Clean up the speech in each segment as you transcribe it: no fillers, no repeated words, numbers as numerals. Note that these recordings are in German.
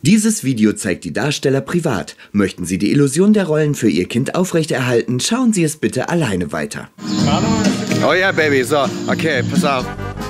Dieses Video zeigt die Darsteller privat. Möchten Sie die Illusion der Rollen für Ihr Kind aufrechterhalten, schauen Sie es bitte alleine weiter. Oh ja, Baby, so, okay, pass auf.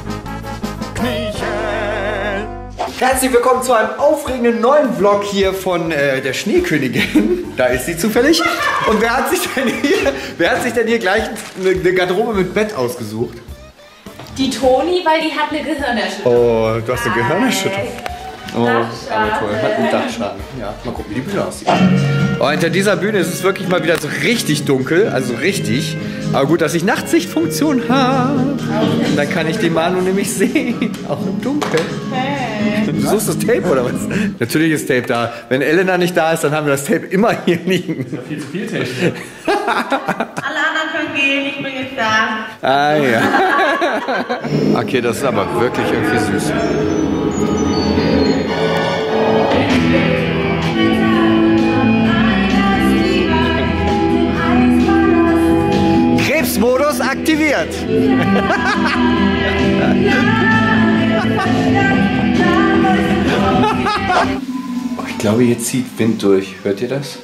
Herzlich willkommen zu einem aufregenden neuen Vlog hier von der Schneekönigin. Da ist sie zufällig. Und wer hat sich denn hier gleich eine Garderobe mit Bett ausgesucht? Die Toni, weil die hat eine Gehirnerschütterung. Oh, du hast eine Gehirnerschütterung. Oh, aber toll, hat einen Dachschaden. Ja, mal gucken, wie die Bühne aussieht. Oh, hinter dieser Bühne ist es wirklich mal wieder so richtig dunkel, also richtig. Aber gut, dass ich Nachtsichtfunktion habe. Dann kann ich die Manu nämlich sehen, auch im Dunkeln. Hey. Du suchst das Tape oder was? Natürlich ist Tape da. Wenn Elena nicht da ist, dann haben wir das Tape immer hier liegen. Das ist viel zu viel Tape. Alle anderen können gehen, ich bin jetzt da. Ah ja. Okay, das ist aber wirklich irgendwie süß. Krebsmodus aktiviert. Oh, ich glaube, hier zieht Wind durch. Hört ihr das?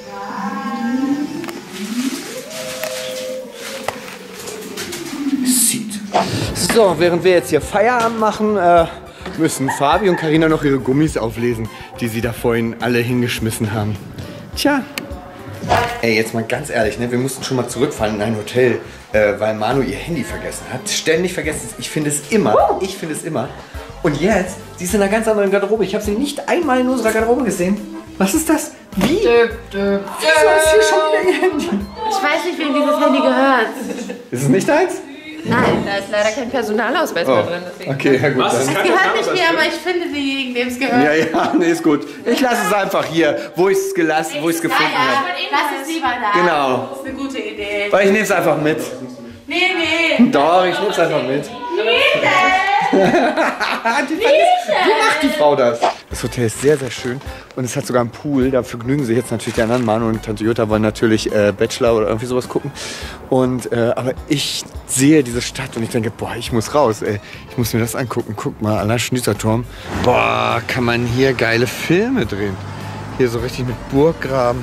Es zieht. So, während wir jetzt hier Feierabend machen, müssen Fabi und Carina noch ihre Gummis auflesen, die sie da vorhin alle hingeschmissen haben. Tja. Ey, jetzt mal ganz ehrlich, ne? Wir mussten schon mal zurückfahren in ein Hotel, weil Manu ihr Handy vergessen hat. Ständig vergessen. Ich finde es immer. Ich finde es immer. Und jetzt, sie ist in einer ganz anderen Garderobe. Ich habe sie nicht einmal in unserer Garderobe gesehen. Was ist das? Wie? Wieso ist hier schon wieder ihr Handy? Ich weiß nicht, wem dieses Handy gehört. Ist es nicht deins? Nein, da ist leider kein Personalausweis mehr drin. Deswegen. Okay, ja gut. Es gehört nicht mehr, aber ich finde denjenigen, dem es gehört. Ja, nee, ist gut. Ich lasse es einfach hier, wo ich es gelassen, wo ich es gefunden habe. Lass es lieber da. Genau. Das ist eine gute Idee. Weil ich nehme es einfach mit. Nee. Doch, ich nehme es einfach mit. Wie macht die Frau das? Das Hotel ist sehr, sehr schön und es hat sogar einen Pool. Da vergnügen sich jetzt natürlich die anderen. Manu und Tante Jutta wollen natürlich Bachelor oder irgendwie sowas gucken. Und, aber ich sehe diese Stadt und ich denke, boah, ich muss raus, ey. Ich muss mir das angucken. Guck mal, allein Schnüzerturm. Boah, kann man hier geile Filme drehen. Hier so richtig mit Burggraben.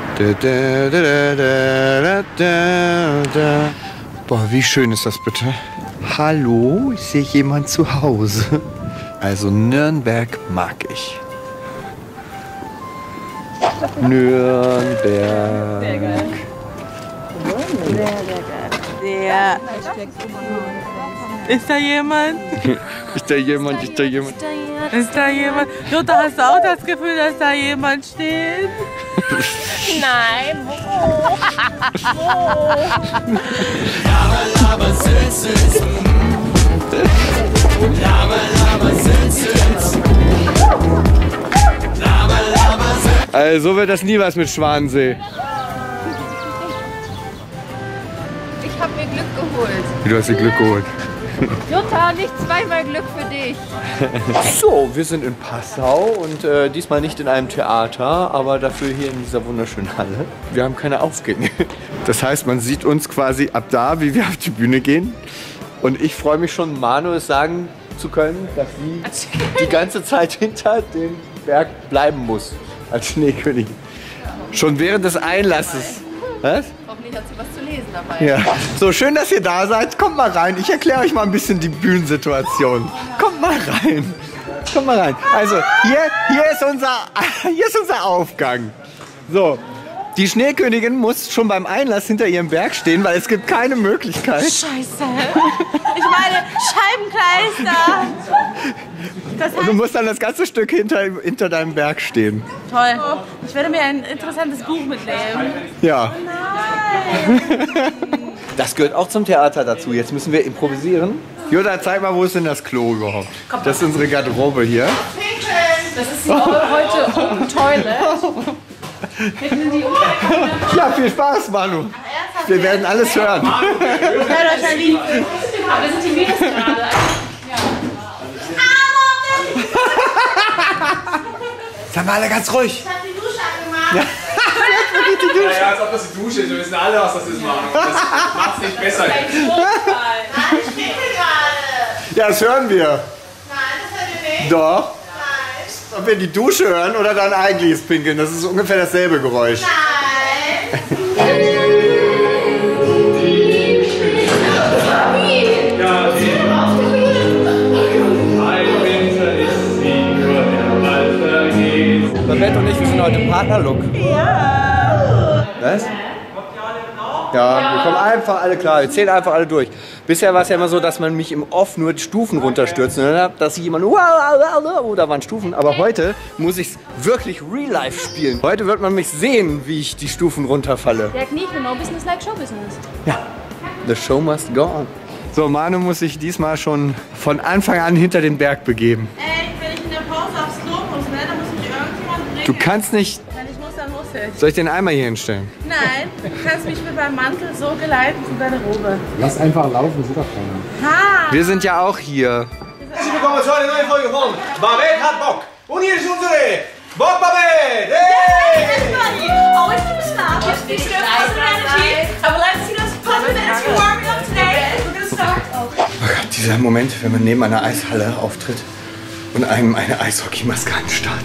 Boah, wie schön ist das bitte? Hallo, ich sehe jemand zu Hause. Also Nürnberg mag ich. Nürnberg. Ja. Ist da jemand? Ist da jemand? Ist da jemand? Jutta, hast du auch das Gefühl, dass da jemand steht? Nein, wo? Also so wird das nie was mit Schwanensee. Ich habe mir Glück geholt. Du hast dir Glück geholt. Jutta, nicht zweimal Glück für dich. So, wir sind in Passau und diesmal nicht in einem Theater, aber dafür hier in dieser wunderschönen Halle. Wir haben keine Aufgänge. Das heißt, man sieht uns quasi ab da, wie wir auf die Bühne gehen. Und ich freue mich schon, Manu es sagen zu können, dass sie die ganze Zeit hinter dem Berg bleiben muss. Als Schneekönigin. Schon während des Einlasses. Was? Hoffentlich hat sie was zu lesen dabei. Ja. So, schön, dass ihr da seid. Kommt mal rein. Ich erkläre euch mal ein bisschen die Bühnensituation. Kommt mal rein. Kommt mal rein. Also, hier ist unser Aufgang. So. Die Schneekönigin muss schon beim Einlass hinter ihrem Berg stehen, weil es gibt keine Möglichkeit. Scheiße. Ich meine, Scheibenkleister. Das Und du musst dann das ganze Stück hinter deinem Berg stehen. Toll. Ich werde mir ein interessantes Buch mitnehmen. Ja. Nein. Das gehört auch zum Theater dazu. Jetzt müssen wir improvisieren. Jutta, zeig mal, wo ist denn das Klo überhaupt? Das ist unsere Garderobe hier. Das ist die heute Open Toilet. Ja, viel Spaß, Manu. Wir werden alles hören. Aber wir sind die Mädels gerade. Seid mal alle ganz ruhig. Ich hab die Dusche angemacht. Ja, ja, als ob das die Dusche ist. Wir wissen alle, was das ist, Manu. Das macht's nicht besser. Nein, ich schwinge gerade. Ja, das hören wir. Nein, das hört ihr nicht. Doch. Nein. Ob wir die Dusche hören oder dein eigentliches Pinkeln. Das ist ungefähr dasselbe Geräusch. Babette und ich, wir sind heute Partnerlook. Ja. Was? Ja, wir kommen einfach alle klar, wir zählen einfach alle durch. Bisher war es ja immer so, dass man mich im Off nur die Stufen runterstürzt. Dass jemand, oh, da waren Stufen. Aber heute muss ich es wirklich real life spielen. Heute wird man mich sehen, wie ich die Stufen runterfalle. Ja, Knie, no business like show business. Ja, the show must go on. So, Manu muss sich diesmal schon von Anfang an hinter den Berg begeben. Ey, wenn ich in der Pause aufs Klo muss, ne, dann muss mich irgendjemand bringen. Du kannst nicht... Wenn ich muss, dann muss ich. Soll ich den Eimer hier hinstellen? Nein, du kannst mich mit meinem Mantel so geleiten zu deiner Robe. Lass einfach laufen, sieht doch keiner. Ha! Wir sind ja auch hier. Herzlich willkommen zu einer neuen Folge von Babette hat Bock. Und hier ist unsere Bock Babette. Hey! Always keep a smile. Just be sure positive energy. I would like to see those positive energy warming up today. We're gonna start. Oh Gott, dieser Moment, wenn man neben einer Eishalle auftritt und einem eine Eishockeymaske anstarrt.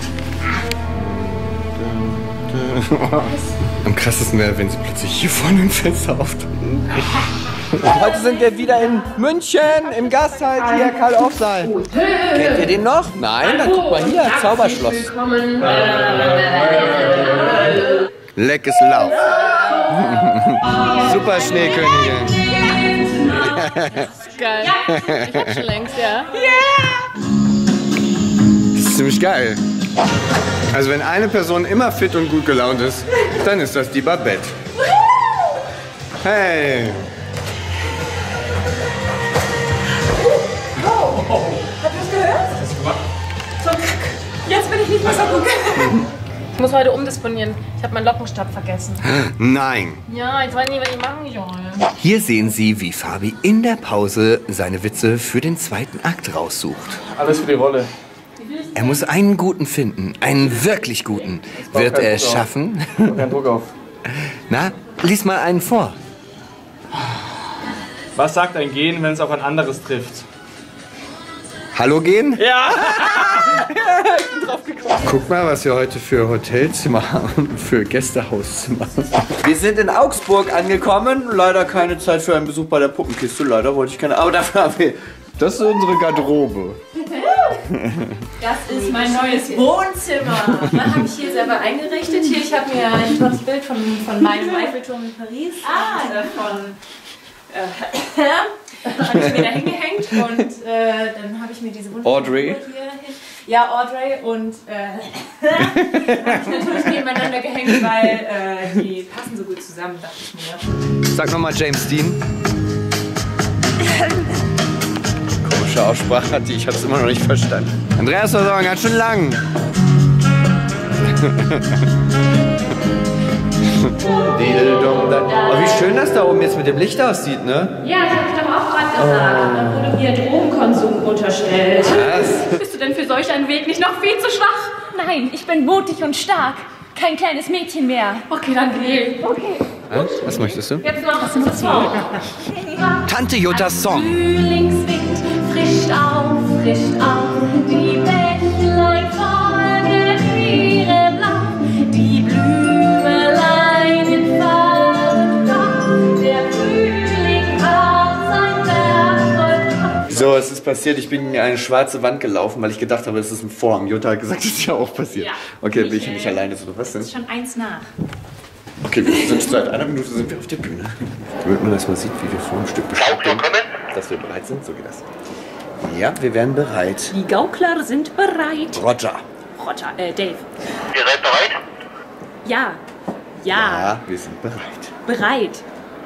Am krassesten wäre, wenn sie plötzlich hier vorne im Fenster auftreten. Heute sind wir wieder in München, im Gasthaus hier, Karl-Orff-Saal. Kennt ihr den noch? Nein? Dann guck mal hier, Zauberschloss. Leckes Lauf. Super Schneekönigin. Geil. Ich hab schon längst, ja. Das ist ziemlich geil. Also wenn eine Person immer fit und gut gelaunt ist, dann ist das die Babette. Hey! Habt ihr das gehört? So, jetzt bin ich nicht mehr so gut. Ich muss heute umdisponieren. Ich habe meinen Lockenstab vergessen. Nein! Ja, ich weiß nicht, was ich machen soll. Hier sehen Sie, wie Fabi in der Pause seine Witze für den zweiten Akt raussucht. Alles für die Rolle. Er muss einen guten finden, einen wirklich guten. Wird er es schaffen? Kein Druck auf. Na, lies mal einen vor. Was sagt ein Gen, wenn es auf ein anderes trifft? Hallo gehen? Ja! Ich bin drauf gekommen. Guck mal, was wir heute für Hotelzimmer haben, für Gästehauszimmer. Wir sind in Augsburg angekommen. Leider keine Zeit für einen Besuch bei der Puppenkiste. Leider wollte ich keine. Aber dafür haben wir. Das ist unsere Garderobe. Das ist mein neues Wohnzimmer. Das habe ich hier selber eingerichtet. Hier, ich habe mir ein tolles Bild von meinem Eiffelturm in Paris. Habe ich mir da hingehängt und dann habe ich mir diese wunderbare Audrey. hier hin. Ja, Audrey und habe ich natürlich nebeneinander gehängt, weil die passen so gut zusammen, dachte ich mir. Sag nochmal James Dean. Komische Aussprache hat die, ich habe es immer noch nicht verstanden. Andreas war aber ganz schön lang. Oh, wie schön das da oben jetzt mit dem Licht aussieht, ne? Ja, das habe ich doch auch gerade gesagt. Dann wurde mir Drogenkonsum unterstellt. Was? Bist du denn für solch einen Weg nicht noch viel zu schwach? Nein, ich bin mutig und stark. Kein kleines Mädchen mehr. Okay, dann geh. Okay. Was möchtest du? Jetzt noch was zum Song. Tante Juttas Song. Frühlingswind frischt auf, die Bächlein folgen ihre Blau, die Blümelein in Farben, der Frühling hat sein Werk. So, es ist passiert, ich bin in eine schwarze Wand gelaufen, weil ich gedacht habe, es ist ein Vorhang. Jutta hat gesagt, das ist ja auch passiert. Ja. Okay, bin ich nicht alleine. So, was denn? Schon eins nach. Okay, wir sind seit einer Minute sind wir auf der Bühne. Damit man das mal sieht, wie wir vor dem Stück bestimmt sind, dass wir bereit sind. So geht das. Ja, wir werden bereit. Die Gaukler sind bereit. Roger. Roger, Dave. Ihr seid bereit? Ja. Ja, wir sind bereit. Bereit.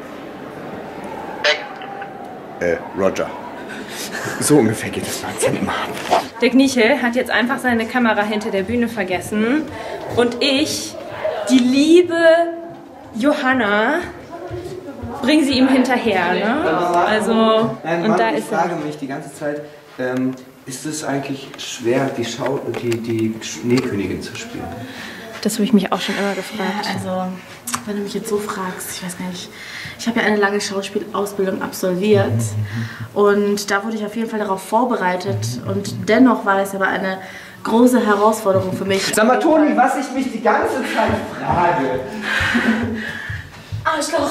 Roger. So ungefähr geht es langsam immer ab. Der Knieche hat jetzt einfach seine Kamera hinter der Bühne vergessen. Und ich, die liebe Johanna, bring sie ihm hinterher. Ne? Also, Nein, und Mann, da ich ist er. frage mich die ganze Zeit, ist es eigentlich schwer, die Schneekönigin zu spielen? Das habe ich mich auch schon immer gefragt. Also, wenn du mich jetzt so fragst, ich weiß gar nicht, ich habe ja eine lange Schauspielausbildung absolviert und da wurde ich auf jeden Fall darauf vorbereitet und dennoch war es aber eine große Herausforderung für mich. Sag mal, Toni, was ich mich die ganze Zeit frage. Arschloch.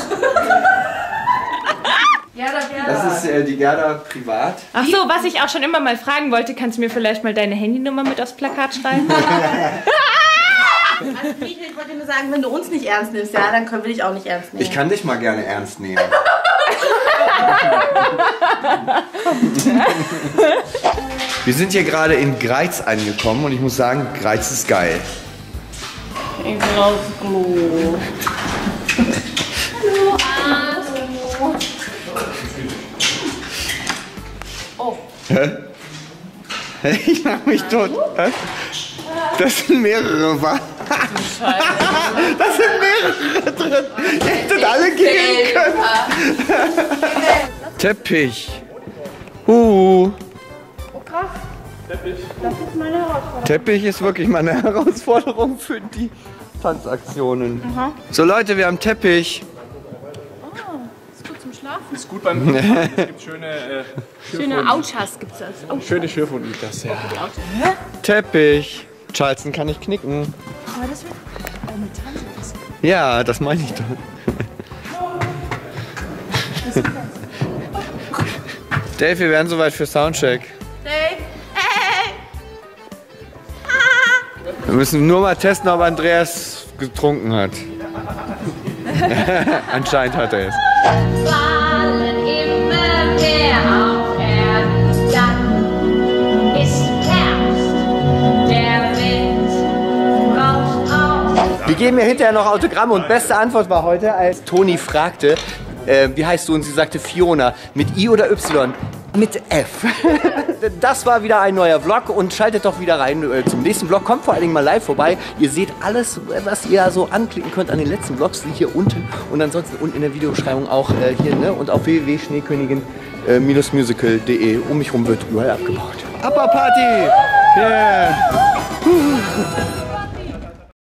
Das ist die Gerda privat. Ach so, was ich auch schon immer mal fragen wollte, kannst du mir vielleicht mal deine Handynummer mit aufs Plakat schreiben? Also, ich wollte nur sagen, wenn du uns nicht ernst nimmst, ja, dann können wir dich auch nicht ernst nehmen. Ich kann dich mal gerne ernst nehmen. Wir sind hier gerade in Greiz angekommen und ich muss sagen, Greiz ist geil. Ich will aufs Klo. Hallo. Oh. Hä? Ich mach mich tot. Hä? Das sind mehrere, wa? Das sind mehrere drin. Ihr hättet alle gehen können. Teppich. Oh, krass. Teppich. Das ist meine Herausforderung. Teppich ist wirklich meine Herausforderung für die Tanzaktionen. Aha. So Leute, wir haben Teppich. Ist gut zum Schlafen. Ist gut beim Schlafen. Es gibt Schöne Auchas gibt's das. schöne Schürfwunden, das ja. Teppich. Charleston kann ich knicken. Aber das wird Metall. Ja, das meine ich doch. Dave, wir werden soweit für Soundcheck. Dave, hey! Wir müssen nur mal testen, ob Andreas getrunken hat. Anscheinend hat er es. Fallen immer mehr auf Erden, dann ist Herbst, der Wind rauscht auf. Wir geben ihr hinterher noch Autogramme und beste Antwort war heute, als Toni fragte, wie heißt du? Und sie sagte Fiona. Mit I oder Y? Mit F. Das war wieder ein neuer Vlog und schaltet doch wieder rein zum nächsten Vlog. Kommt vor allen Dingen mal live vorbei. Ihr seht alles, was ihr so anklicken könnt an den letzten Vlogs, die hier unten und ansonsten unten in der Videobeschreibung auch hier, ne? Und auf www.schneekönigin-musical.de. Um mich rum wird überall abgebaut. Upper Party! Yeah!